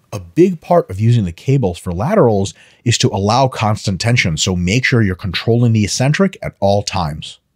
A big part of using the cables for laterals is to allow constant tension, so make sure you're controlling the eccentric at all times.